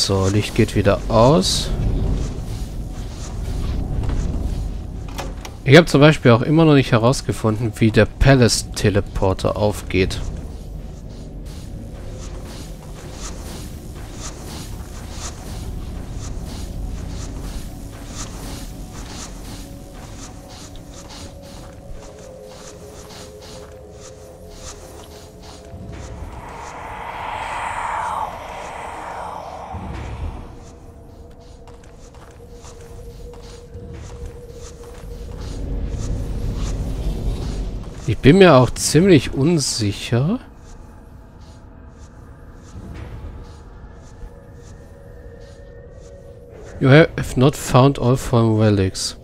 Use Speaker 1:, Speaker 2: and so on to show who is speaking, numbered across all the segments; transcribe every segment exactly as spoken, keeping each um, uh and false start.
Speaker 1: So, Licht geht wieder aus. Ich habe zum Beispiel auch immer noch nicht herausgefunden, wie der Palace-Teleporter aufgeht. Ich bin mir auch ziemlich unsicher. You have not found all four relics.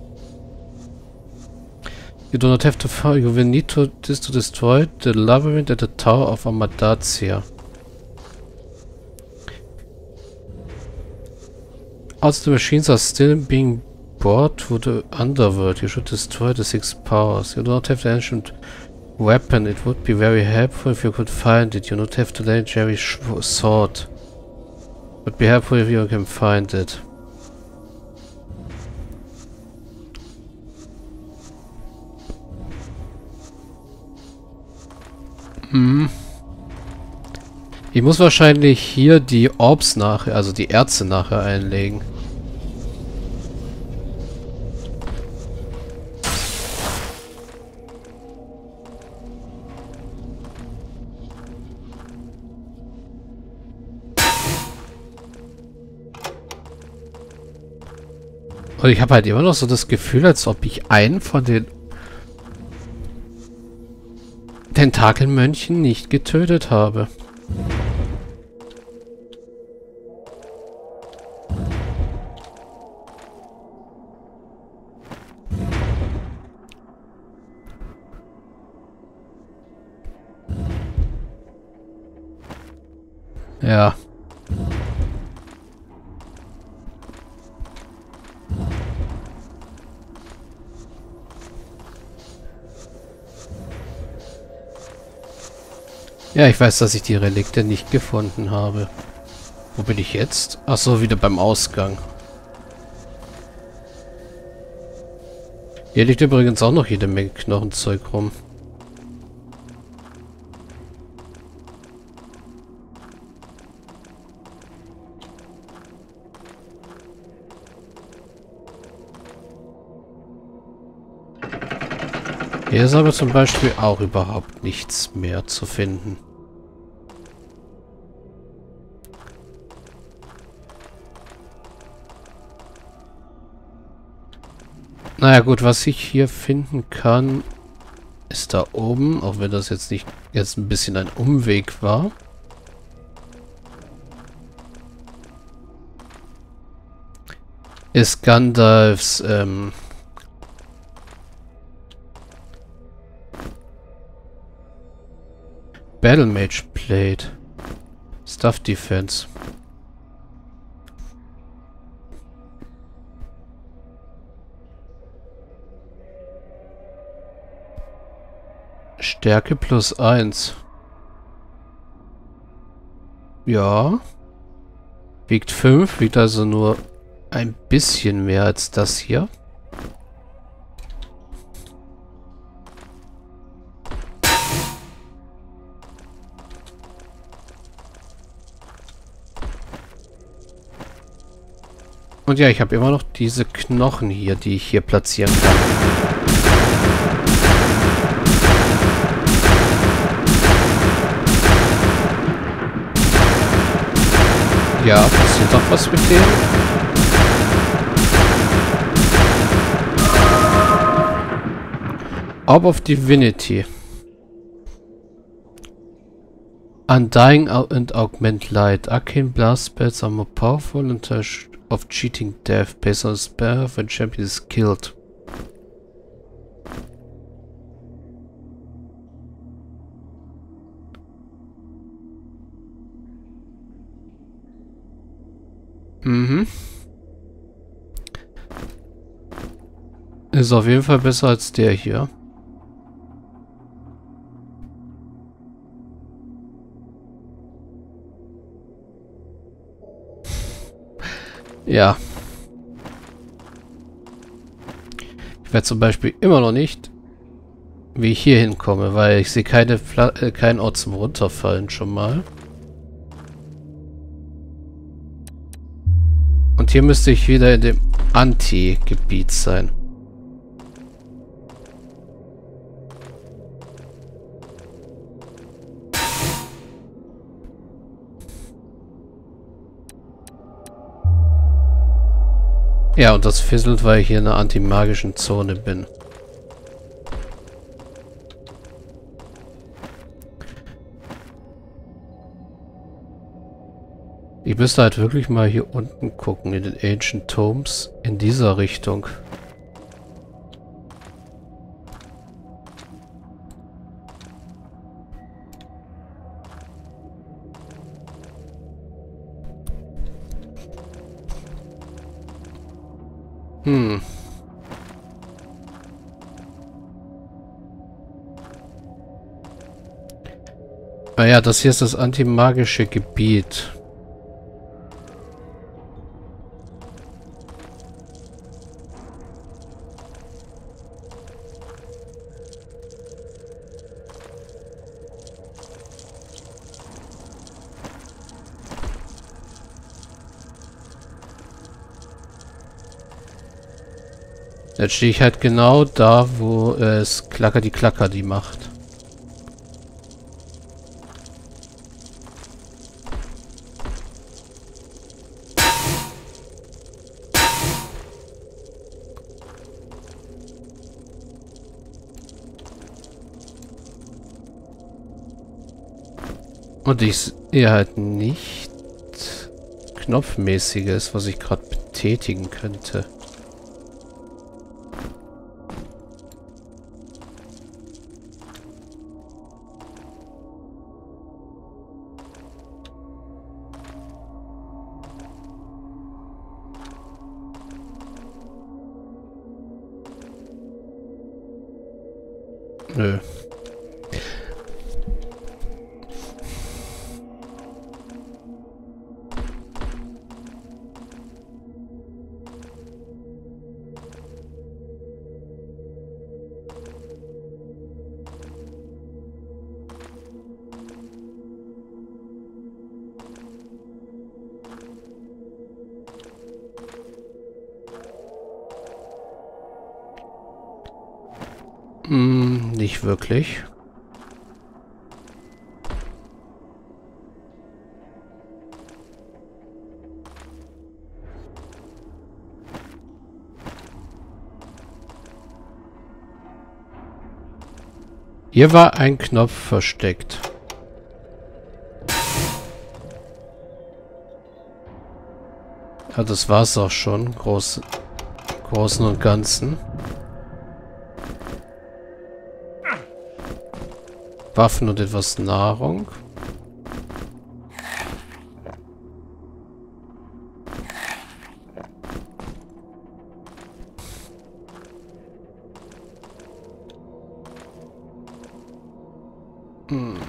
Speaker 1: You do not have to find. You will need to this to destroy the labyrinth at the Tower of Amadazia. Also the machines are still being brought to the underworld. You should destroy the six powers. You do not have the ancient weapon. It would be very helpful if you could find it. You do not have the legendary sword. Would be helpful if you can find it. Hm. Ich muss wahrscheinlich hier die Orbs nachher, also die Erze nachher einlegen. Und ich habe halt immer noch so das Gefühl, als ob ich einen von den Tentakelmönchen nicht getötet habe. Ja. Ja, ich weiß, dass ich die Relikte nicht gefunden habe. Wo bin ich jetzt? Ach so, wieder beim Ausgang. Hier liegt übrigens auch noch jede Menge Knochenzeug rum. Hier ist aber zum Beispiel auch überhaupt nichts mehr zu finden. Naja gut, was ich hier finden kann, ist da oben, auch wenn das jetzt nicht jetzt ein bisschen ein Umweg war. Ist Gandalfs ähm, Battle Mage Plate. Stuff Defense. Stärke plus eins. Ja. Wiegt fünf, wiegt also nur ein bisschen mehr als das hier. Und ja, ich habe immer noch diese Knochen hier, die ich hier platzieren kann. Ja, passiert doch was mit dem. Orb of Divinity. Undying and Augment Light. Arcane Blast spells are more powerful and of cheating death based on spell when champion is killed. Mhm. Ist auf jeden Fall besser als der hier. Ja. Ich weiß zum Beispiel immer noch nicht, wie ich hier hinkomme, weil ich sehe keine Pla äh, keinen Ort zum Runterfallen schon mal. Und hier müsste ich wieder in dem Anti-Gebiet sein. Ja, und das fisselt, weil ich hier in einer antimagischen Zone bin. Ich müsste halt wirklich mal hier unten gucken, in den Ancient Tombs, in dieser Richtung. Hm. Naja, das hier ist das antimagische Gebiet. Jetzt stehe ich halt genau da, wo es Klacker die Klacker die macht. Und ich sehe halt nicht Knopfmäßiges, was ich gerade betätigen könnte. Nö. Hm, nicht wirklich. Hier war ein Knopf versteckt. Ja, das war's auch schon. Groß, Großen und Ganzen. Waffen und etwas Nahrung. Hm.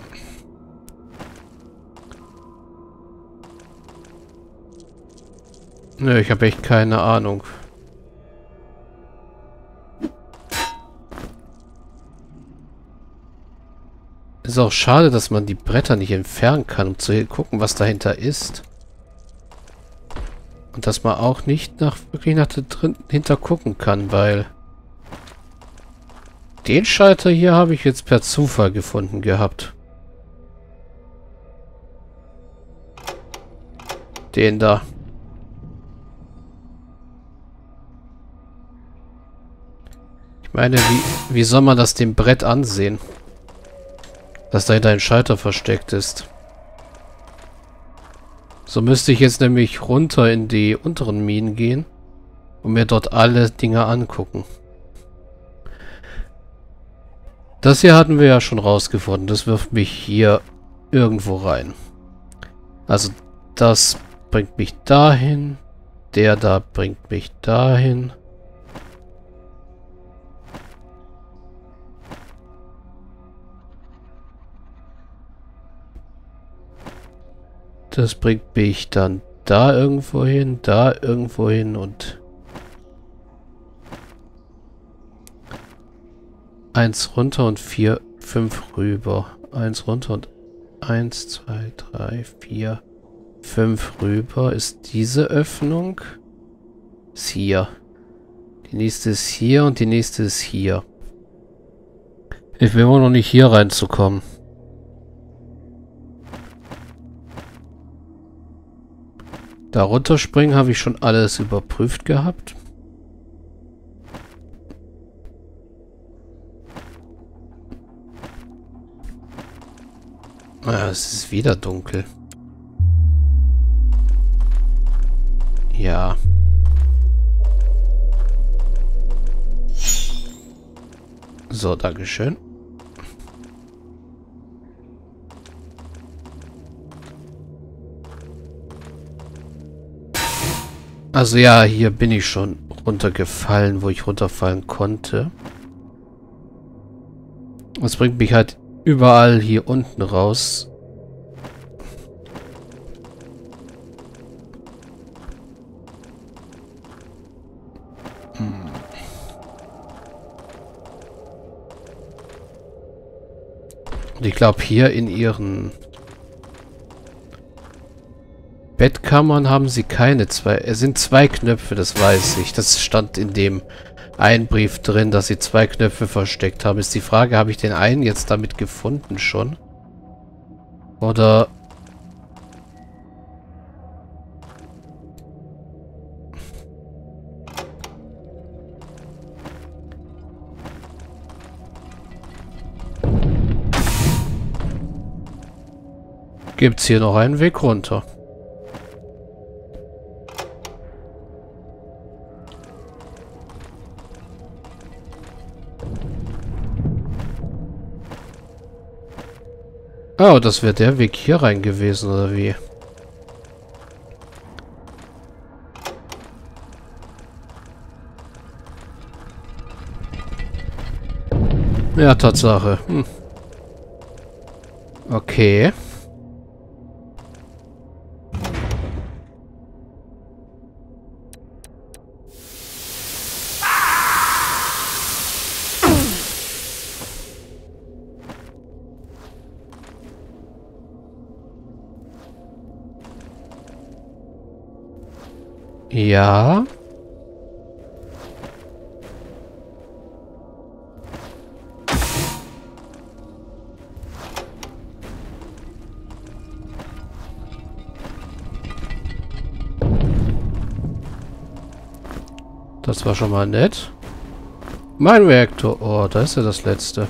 Speaker 1: Nö, ich habe echt keine Ahnung. Ist auch schade, dass man die Bretter nicht entfernen kann, um zu gucken, was dahinter ist. Und dass man auch nicht nach wirklich nach da drin hinter gucken kann, weil den Schalter hier habe ich jetzt per Zufall gefunden gehabt. Den da. Ich meine, wie, wie soll man das dem Brett ansehen? Dass dahinter ein Schalter versteckt ist. So müsste ich jetzt nämlich runter in die unteren Minen gehen und mir dort alle Dinge angucken. Das hier hatten wir ja schon rausgefunden. Das wirft mich hier irgendwo rein. Also das bringt mich dahin. Der da bringt mich dahin. Das bringt mich dann da irgendwo hin, da irgendwo hin und eins runter und vier, fünf rüber. Eins runter und eins, zwei, drei, vier, fünf rüber. Ist diese Öffnung? Ist hier. Die nächste ist hier und die nächste ist hier. Ich will immer noch nicht hier reinzukommen. Da runterspringen habe ich schon alles überprüft gehabt. Ah, es ist wieder dunkel. Ja. So, dankeschön. Also ja, hier bin ich schon runtergefallen, wo ich runterfallen konnte. Das bringt mich halt überall hier unten raus. Hm. Und ich glaube, hier in ihren Bettkammern haben sie keine zwei. Es sind zwei Knöpfe, das weiß ich. Das stand in dem einen Brief drin, dass sie zwei Knöpfe versteckt haben. Ist die Frage, habe ich den einen jetzt damit gefunden schon? Oder... Gibt's hier noch einen Weg runter? Oh, das wäre der Weg hier rein gewesen, oder wie? Ja, Tatsache. Hm. Okay. Ja. Das war schon mal nett. Mein Reaktor. Oh, da ist ja das letzte.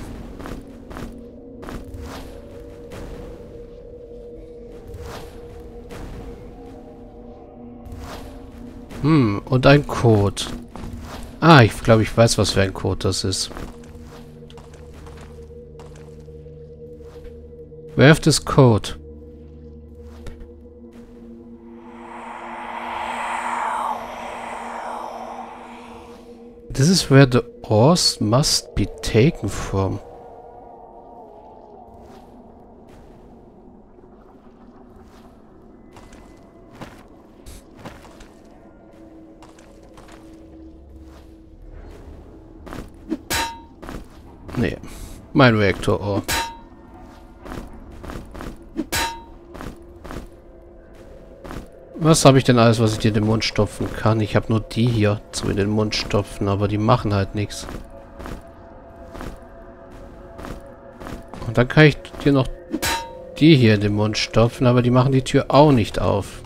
Speaker 1: Hm, und ein Code. Ah, ich glaube, ich weiß, was für ein Code das ist. Werft this code. This is where the ores must be taken from. Nee, mein Reaktor-Ohr. Was habe ich denn alles, was ich dir in den Mund stopfen kann? Ich habe nur die hier zu in den Mund stopfen, aber die machen halt nichts. Und dann kann ich dir noch die hier in den Mund stopfen, aber die machen die Tür auch nicht auf.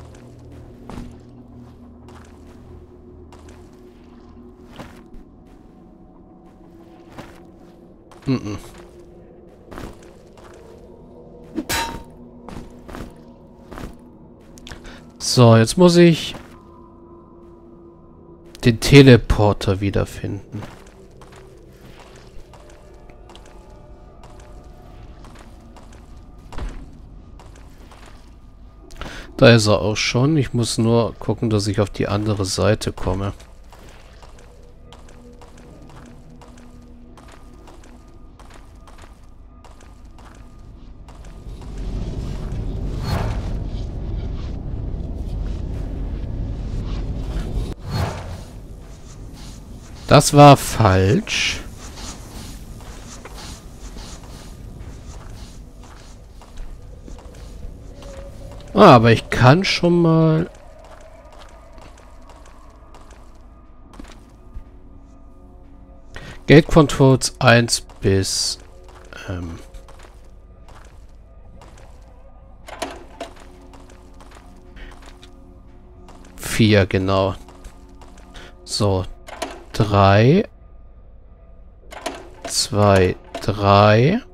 Speaker 1: Mm-mm. So, jetzt muss ich den Teleporter wiederfinden. Da ist er auch schon. Ich muss nur gucken, dass ich auf die andere Seite komme. Das war falsch. Ah, aber ich kann schon mal... Gate Controls eins bis... Ähm, vier, genau. So. drei. zwei, drei.